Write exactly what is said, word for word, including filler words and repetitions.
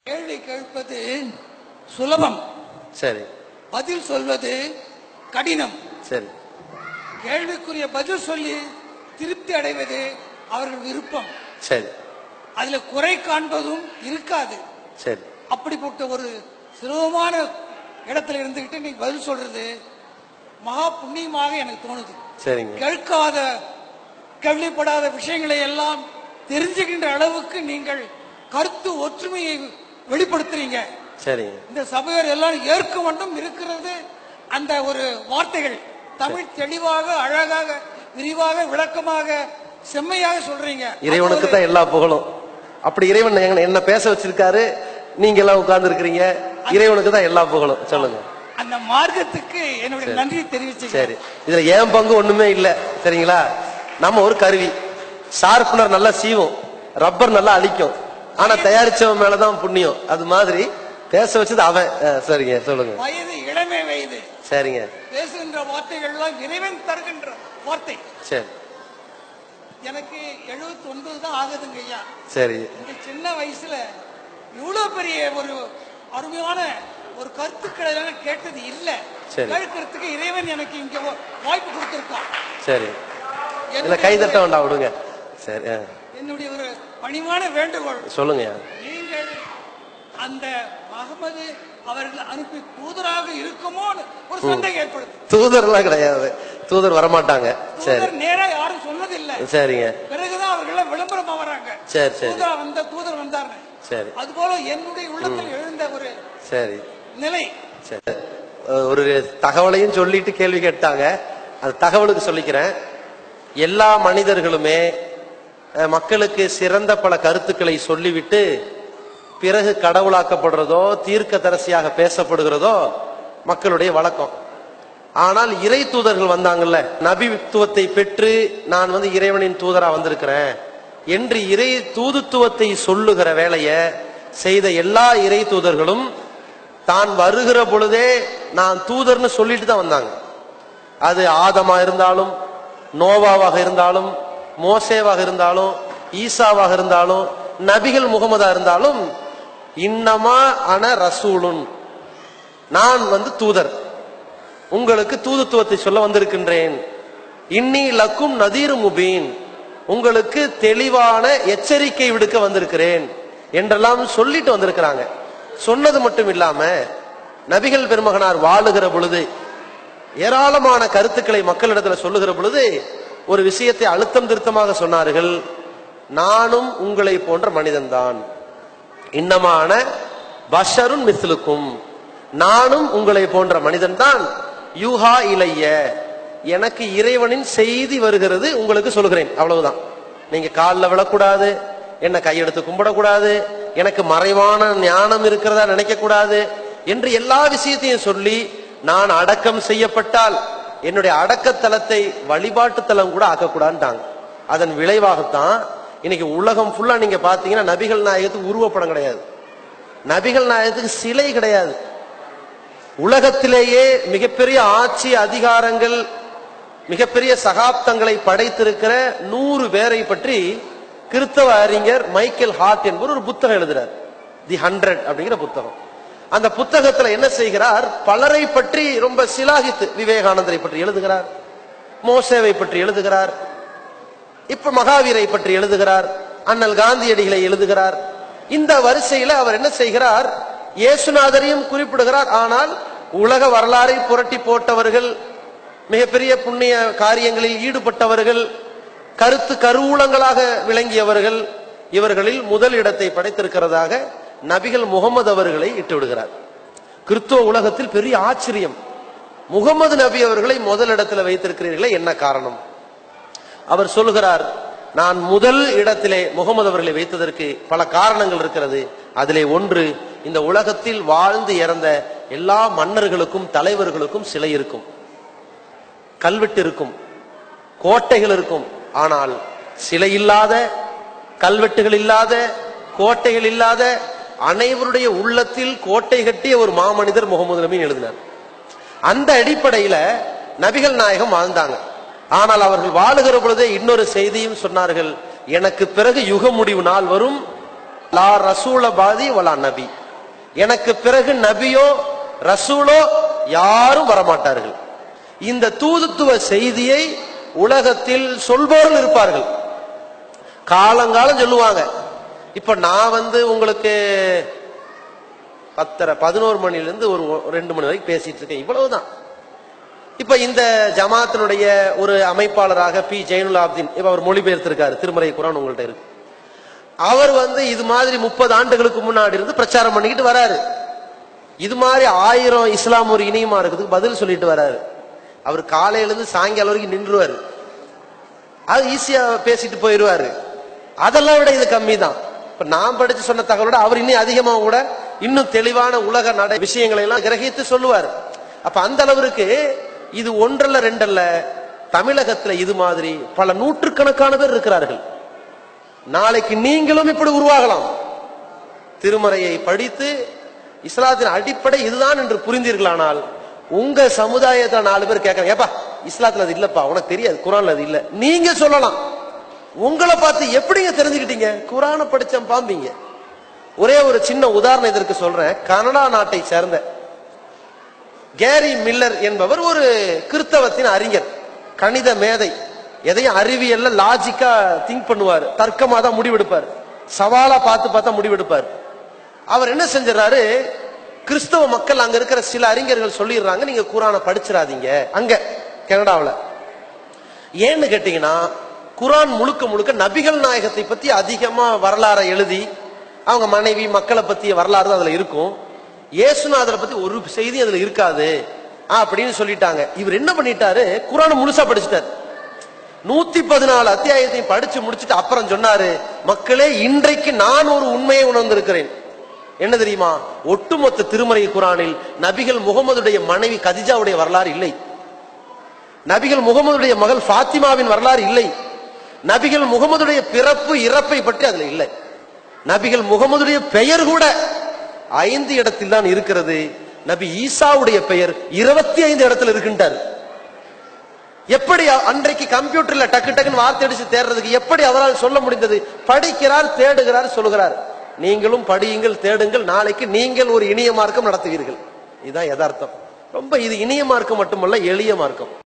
கேள்வி கேட்பது சுலபம், சரி. பதில் சொல்வது கடினம். சரி. கேள்விக்குரிய பதில் சொல்லி திருப்தி அடைவது அவர்கள் விருப்பம். சரி. அதுல குறை காண்பதும் இருக்காது. சரி. அப்படிப்பட்ட ஒரு சுலபமான இடத்துல இருந்துகிட்டு நீங்க பதில் சொல்றது மகா புண்ணியமாக எனக்கு தோணுது. சரிங்க. கேட்காத கேள்விப்படாத விஷயங்களை எல்லாம் தெரிஞ்சுகின்ற அளவுக்கு நீங்கள் கருத்து ஒற்றுமையை வெளிப்படுத்துறீங்க. சரிங்க. இந்த சபையோர் எல்லாம் ஏற்க வேண்டும் இருக்கிறது. அந்த ஒரு வார்த்தைகள் தமிழ் தெளிவாக அழகாக விரிவாக விளக்கமாக செம்மையாக சொல்றீங்க. இறைவனுக்கு தான் எல்லா புகழும். அப்படி இறைவன் என்ன பேச வச்சிருக்காரு, நீங்க எல்லாம் உட்கார்ந்து இருக்கிறீங்க. இறைவனுக்கு தான் எல்லா புகழும். சொல்லுங்க. அந்த மார்க்கத்துக்கு என்னுடைய நன்றி தெரிவிச்சு. சரி. இதுல ஏன் பங்கு ஒண்ணுமே இல்ல. சரிங்களா? நம்ம ஒரு கருவி. ஷார்ப்னர் நல்லா சீவும், ரப்பர் நல்லா அழிக்கும். ஆனா தயாரிச்சவன் மேலதான் புண்ணியம். அது மாதிரி பேச வச்சது அவன். சரிங்க, சொல்லுங்க. வயது இளமை வயது. சரிங்க. பேசுகின்ற வார்த்தைகள் எல்லாம் இறைவன் தருகின்ற வார்த்தை. சரி. எனக்கு எழுபத்தி ஒன்பது தான் ஆகுதுங்க ஐயா. சரி. இந்த சின்ன வயசுல இவ்வளவு பெரிய ஒரு அருமையான ஒரு கருத்துக்களை கேட்டது இல்ல. கேட்கறதுக்கு இறைவன் எனக்கு இங்க வாய்ப்பு கொடுத்திருக்கான். சரி. இல்ல கைதட்ட வேண்டாம், விடுங்க. சரி. என்னுடைய ஒரு பணிவான வேண்டுகோள், சொல்லுங்க. நீங்கள் அந்த முகமது அவர்கள் அனுப்பி தூதராக இருக்குமோ ஒரு சந்தேகம் ஏற்படுது. தூதர் எல்லாம் கிடையாது, தூதர் வரமாட்டாங்க. சரி. நேரா யாரும் சொன்னதில்லை. சரிங்க. பிறகுதான் அவர்கள் விளம்பரம் ஆவறாங்க. சரி சரி. வந்த தூதர் வந்தாங்க. சரி. அது போல என்னுடைய உள்ளத்தில் எழுந்த ஒரு சரி நிலை. சரி. ஒரு தகவலையும் சொல்லிட்டு கேள்வி கேட்டாங்க. அந்த தகவலுக்கு சொல்லிக்கிறேன். எல்லா மனிதர்களுமே மக்களுக்கு சிறந்த பல கருத்துக்களை சொல்லிவிட்டு பிறகு கடவுளாக்கப்படுறதோ தீர்க்க தரிசியாக பேசப்படுகிறதோ மக்களுடைய வழக்கம். ஆனால் இறை தூதர்கள் வந்தாங்கல்ல, நபித்துவத்தை பெற்று நான் வந்து இறைவனின் தூதரா வந்திருக்கிறேன் என்று இறை தூதுத்துவத்தை சொல்லுகிற வேலையை செய்த எல்லா இறை தூதர்களும் தான் வருகிற பொழுதே நான் தூதர்னு சொல்லிட்டு தான் வந்தாங்க. அது ஆதமா இருந்தாலும், நோவாவாக இருந்தாலும், மோசேவாக இருந்தாலும், ஈசாவாக இருந்தாலும், நபிகள் முகமதா இருந்தாலும், இன்னமா அன ரசூலுன், நான் வந்து தூதர், உங்களுக்கு தூதுத்துவத்தை சொல்ல வந்திருக்கின்றேன். இன்னி லக்கும் நதீர் முபீன், உங்களுக்கு தெளிவான எச்சரிக்கை விடுக்க வந்திருக்கிறேன் என்றெல்லாம் சொல்லிட்டு வந்திருக்கிறாங்க. சொன்னது மட்டும் இல்லாம நபிகள் பெருமகனார் வாழுகிற பொழுது ஏராளமான கருத்துக்களை மக்களிடத்துல சொல்லுகிற பொழுது ஒரு விஷயத்தை அழுத்தம் திருத்தமாக சொன்னார்கள். நானும் உங்களை போன்ற மனிதன்தான், இன்னமான பஷருன் மிஸ்லுக்கும், நானும் உங்களை போன்ற மனிதன் தான். யூஹா இலைய, எனக்கு இறைவனின் செய்தி வருகிறது, உங்களுக்கு சொல்லுகிறேன். அவ்வளவுதான். நீங்க காலில் விழக்கூடாது, என்ன கையெடுத்து கும்பிடக்கூடாது, எனக்கு மறைவான ஞானம் இருக்கிறதா நினைக்க கூடாது என்று எல்லா விஷயத்தையும் சொல்லி, நான் அடக்கம் செய்யப்பட்டால் என்னுடைய அடக்கத்தலத்தை வழிபாட்டு தலம் கூட ஆக்கக்கூடாதுட்டாங்க. அதன் விளைவாகத்தான் இன்னைக்கு உலகம் ஃபுல்லா நீங்க பாத்தீங்கன்னா நபிகள் நாயகத்துக்கு உருவப்படம் கிடையாது, நபிகள் நாயகத்துக்கு சிலை கிடையாது. உலகத்திலேயே மிகப்பெரிய ஆட்சி அதிகாரங்கள், மிகப்பெரிய சகாப்தங்களை படைத்திருக்கிற நூறு பேரை பற்றி கிறிஸ்தவ அறிஞர் மைக்கேல் ஹார்ட் என்பவர் ஒரு புத்தகம் எழுதுறார், தி ஹண்ட்ரட் அப்படிங்கிற புத்தகம். அந்த புத்தகத்துல என்ன செய்கிறார், பலரை பற்றி ரொம்ப சிலாகித்து, விவேகானந்தரை பற்றி எழுதுகிறார், மோசேவை பற்றி எழுதுகிறார், இப்ப மகாவீரை பற்றி எழுதுகிறார், அண்ணல் காந்தியடிகளை எழுதுகிறார். இந்த வரிசையில அவர் என்ன செய்கிறார், இயேசுநாதரையும் குறிப்பிடுகிறார். ஆனால் உலக வரலாறை புரட்டி போட்டவர்கள், மிகப்பெரிய புண்ணிய காரியங்களில் ஈடுபட்டவர்கள், கருத்து கருவூலங்களாக விளங்கியவர்கள், இவர்களில் முதல் இடத்தை படைத்திருக்கிறதாக நபிகள் முகமது அவர்களை இட்டு விடுகிறார். கிறிஸ்துவ உலகத்தில் பெரிய ஆச்சரியம், முகமது நபி அவர்களை முதல் இடத்துல வைத்திருக்கிறீர்களே, என்ன காரணம்? அவர் சொல்லுகிறார், நான் முதல் இடத்திலே முகமது அவர்களை வைத்ததற்கு பல காரணங்கள் இருக்கிறது. அதிலே ஒன்று, இந்த உலகத்தில் வாழ்ந்து இறந்த எல்லா மன்னர்களுக்கும் தலைவர்களுக்கும் சிலை இருக்கும், கல்வெட்டு இருக்கும், கோட்டைகள் இருக்கும். ஆனால் சிலை இல்லாத, கல்வெட்டுகள் இல்லாத, கோட்டைகள் இல்லாத, அனைவருடைய உள்ளத்தில் கோட்டை கட்டிய ஒரு மாமனிதர் முகமது நபி எழுதினார். அந்த அடிப்படையில நபிகள் நாயகம் வாழ்ந்தாங்க. ஆனால் அவர்கள் வாழுகிற பொழுதே இன்னொரு செய்தியும் சொன்னார்கள், எனக்கு பிறகு யுக முடிவு நாள் வரும், லா ரசூல பாதி வலா நபி, எனக்கு பிறகு நபியோ ரசூலோ யாரும் வரமாட்டார்கள். இந்த தூதுத்துவ செய்தியை உலகத்தில் சொல்பவர்கள் இருப்பார்கள், காலங்காலம் சொல்லுவாங்க. இப்ப நான் வந்து உங்களுக்கு பத்தரை பதினோரு மணில இருந்து ஒரு ரெண்டு மணி வரைக்கும் பேசிட்டு இருக்கேன், இவ்வளவுதான். இப்ப இந்த ஜமாத்தினுடைய ஒரு அமைப்பாளராக பி ஜெயினுல் ஆப்தீன், இப்ப அவர் மொழிபெயர்த்திருக்காரு, திருமறை குர்ஆன் உங்கள்ட்ட இருக்கு. அவர் வந்து இது மாதிரி முப்பது ஆண்டுகளுக்கு முன்னாடி இருந்து பிரச்சாரம் பண்ணிக்கிட்டு வராரு. இது மாதிரி ஆயிரம் இஸ்லாம் ஒரு இனியமா இருக்கிறதுக்கு பதில் சொல்லிட்டு வராரு. அவர் காலையில இருந்து சாயங்காலம் வரைக்கும் நின்றுவாரு, அது ஈஸியா பேசிட்டு போயிருவாரு. அதெல்லாம் விட இது கம்மி தான். இப்ப நான் படிச்சு சொன்ன தகவலோட அவர் இன்னும் அதிகமா கூட இன்னும் தெளிவான உலக நட விஷயங்களை எல்லாம் கிரகித்து சொல்லுவார். அப்ப அந்த அளவிற்கு இது ஒன்றல்ல ரெண்டல்ல, தமிழகத்துல இது மாதிரி பல நூற்றுக்கணக்கான பேர் இருக்கிறார்கள். நாளைக்கு நீங்களும் இப்படி உருவாகலாம். திருமறையை படித்து இஸ்லாத்தின் அடிப்படை இதுதான் என்று புரிந்தீர்களானால் உங்க சமுதாயத்தை நாலு பேர் கேட்கறாங்க, ஏப்பா இஸ்லாத்துல அது இல்லப்பா, உனக்கு தெரியாது, குர்ஆன்ல அது இல்ல, நீங்க சொல்லலாம். உங்களை பார்த்து எப்படிங்க தெரிஞ்சுக்கிட்டீங்க? குர்ஆனை படிச்சம் பாம்பீங்க. ஒரே ஒரு சின்ன உதாரணம் இதற்கு சொல்றேன். கனடா நாட்டை சேர்ந்த கேரி மில்லர் என்பவர் ஒரு கிறிஸ்தவத்தின் அறிஞர், கணித மேதை, எதையும் அறிவியல்ல லாஜிக்கா திங்க் பண்ணுவார், தர்க்கமா தான் முடிவெடுப்பார், சவாலா பார்த்து பார்த்தா முடிவெடுப்பார். அவர் என்ன செஞ்சாரு, கிறிஸ்தவ மக்கள் அங்க இருக்கிற சில அறிஞர்கள் சொல்லிடுறாங்க, நீங்க குர்ஆனை படிச்சிடாதீங்க அங்க கனடாவில். ஏன்னு கேட்டீங்கன்னா குர்ஆன் முழுக்க முழுக்க நபிகள் நாயகத்தை பத்தி அதிகமா வரலாறை எழுதி அவங்க மனைவி மக்களை பத்திய வரலாறு தான் அதுல இருக்கும், இயேசுநாதரை பத்தி ஒரு செய்தி அதுல இருக்காது அப்படின்னு சொல்லிட்டாங்க. இவர் என்ன பண்ணிட்டாரு, குர்ஆனை முழுசா படிச்சுட்டார். நூத்தி பதினாலு அத்தியாயத்தையும் படிச்சு முடிச்சுட்டு அப்புறம் சொன்னாரு, மக்களே இன்றைக்கு நான் ஒரு உண்மையை உணர்ந்திருக்கிறேன். என்ன தெரியுமா? ஒட்டுமொத்த திருமறை குர்ஆனில் நபிகள் முகமதுடைய மனைவி கதிஜாவுடைய வரலாறு இல்லை, நபிகள் முகமதுடைய மகள் ஃபாத்திமாவின் வரலாறு இல்லை, நபிகள் முகமதுடைய பிறப்பு இறப்பை பற்றி அதுல இல்லை, நபிகள் முகமதுடைய பெயர் கூட ஐந்து இடத்தில் தான் இருக்கிறது, நபி ஈசாவுடைய பெயர் இருபத்தி ஐந்து இடத்துல இருக்கின்றார். எப்படி அன்றைக்கு கம்ப்யூட்டர்ல டக்கு டக்குன்னு வார்த்தை அடிச்சு தேடுறதுக்கு எப்படி அவரால் சொல்ல முடிந்தது? படிக்கிறார், தேடுகிறார், சொல்லுகிறார். நீங்களும் படியுங்கள், தேடுங்கள், நாளைக்கு நீங்கள் ஒரு இனிய மார்க்கம் நடத்துவீர்கள். இதுதான் யதார்த்தம். ரொம்ப இது இனிய மார்க்கம் மட்டுமல்ல, எளிய மார்க்கம்.